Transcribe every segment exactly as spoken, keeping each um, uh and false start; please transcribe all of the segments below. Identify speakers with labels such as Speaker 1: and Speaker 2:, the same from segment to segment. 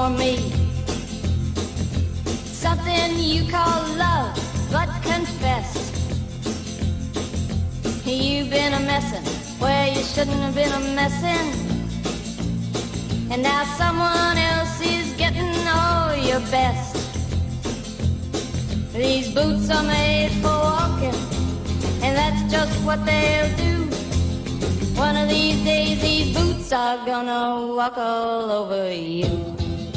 Speaker 1: me. Something you call love, but confess you've been a messin' where you shouldn't have been a messin', and now someone else is getting all your best. These boots are made for walking, and that's just what they'll do. One of these days these boots are gonna walk all over you.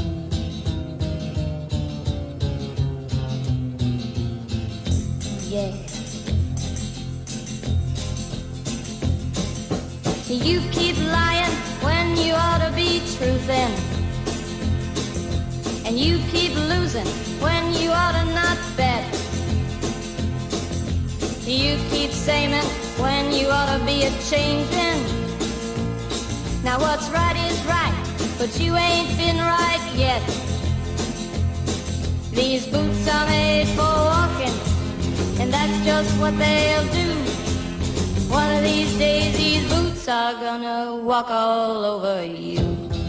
Speaker 1: Yeah. You keep lying when you ought to be truthin', and you keep losing when you ought to not bet. You keep saying when you ought to be a-changin'. Now what's right is right, but you ain't been right yet. These boots are made for walking, and that's just what they'll do. One of these days these boots are gonna walk all over you.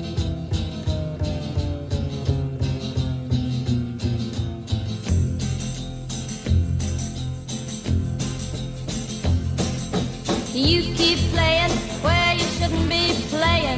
Speaker 1: You keep playing where you shouldn't be playing,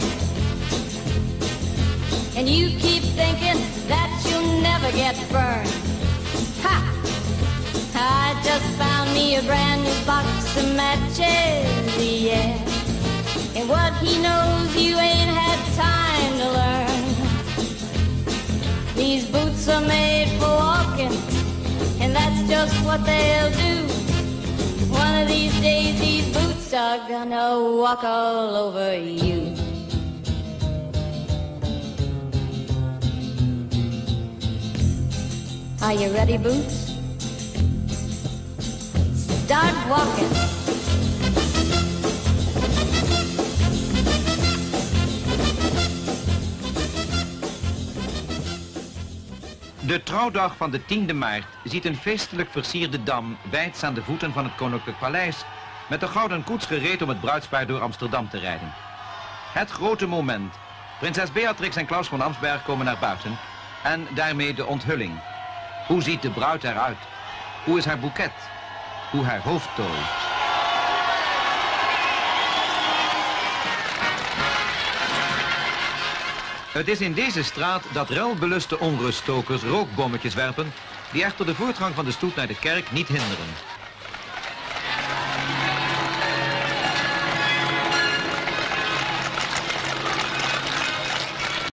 Speaker 1: and you keep thinking that you'll never get burned. Ha! I just found me a brand new box of matches, yeah. And what he knows you ain't had time to learn. These boots are made for walking, and that's just what they'll do. One of these days these boots are gonna walk all over you. Are you ready, Boots? Start walking.
Speaker 2: De trouwdag van de tiende maart ziet een feestelijk versierde dam wijds aan de voeten van het Koninklijk Paleis met de gouden koets gereed om het bruidspaar door Amsterdam te rijden. Het grote moment. Prinses Beatrix en Klaus van Amsberg komen naar buiten en daarmee de onthulling. Hoe ziet de bruid eruit? Hoe is haar boeket? Hoe haar hoofd tooit? Het is in deze straat dat relbeluste onruststokers rookbommetjes werpen, die echter de voortgang van de stoet naar de kerk niet hinderen.